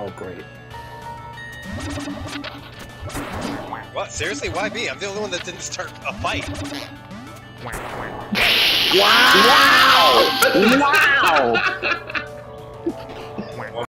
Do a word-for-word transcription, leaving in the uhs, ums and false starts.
Oh, great. What? Seriously? Why me? I'm the only one that didn't start a fight. Wow! Wow! Wow!